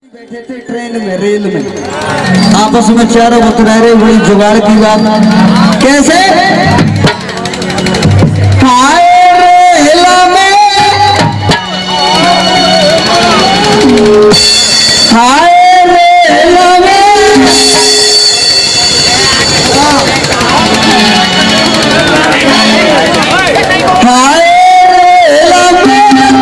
बैठे थे ट्रेन में, रेल में, आपस में चारों बतरा रहे, बड़ी जुगाड़ की बात। कैसे? हाय रेला में, हाय रेला में, हाय रेला में,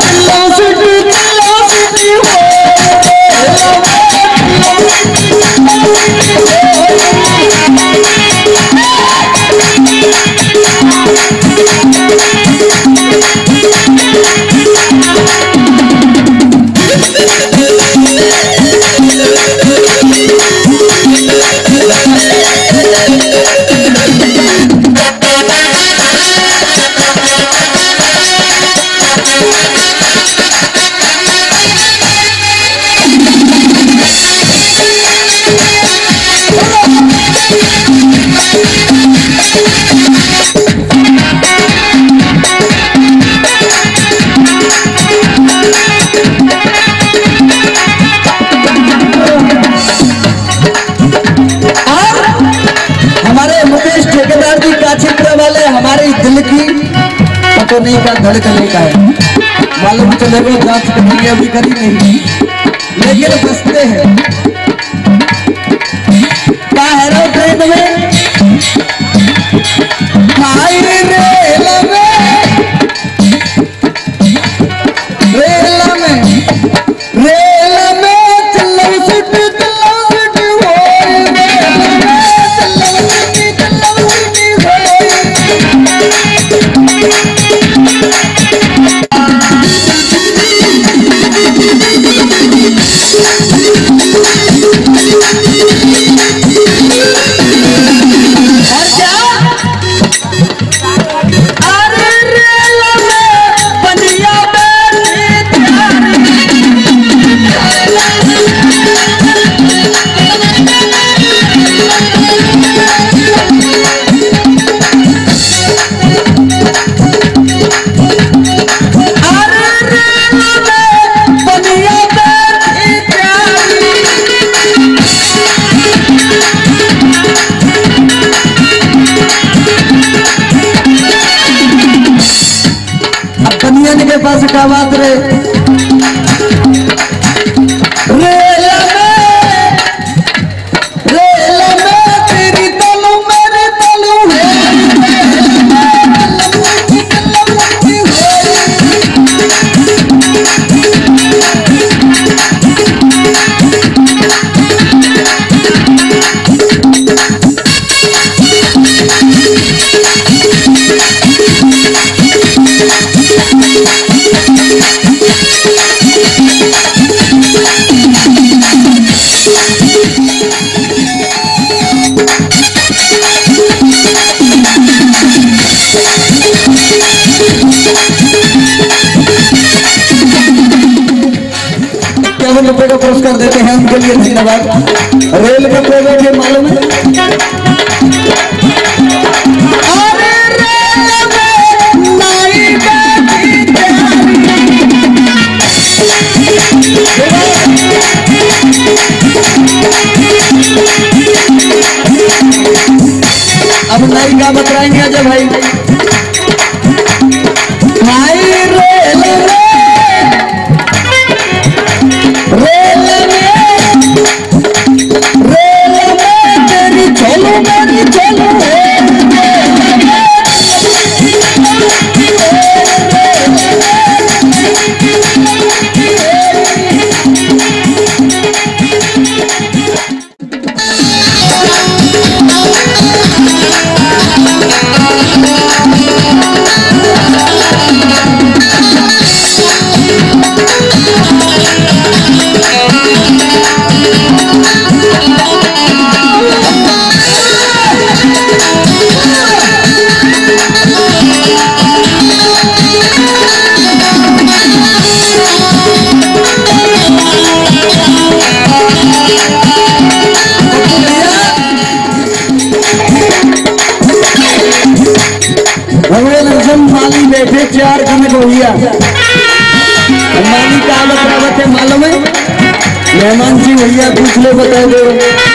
हमारे दिल की पता नहीं का धड़कने का है, मालूम चलेगा जांच करेंगे, अभी करी नहीं, लेकिन बसते हैं क्या है रो ट्रेन में, हाय रेल में, रेल में, रेल में चलो सुट हो, के पास क्या बात रे, रेल में तेरी तलू मेरी तलू है, ₹51 का पुरस्कार देते हैं, उनके लिए धन्यवाद। रेल में कोई बैठे मालूम है, अब नई का बताएंगे अजय भाई, हाय रेल में, माली बैठे 4 दिन हो गया, माली का आवत है मालूम है, हेमंत जी भैया पूछ लो, बता दो।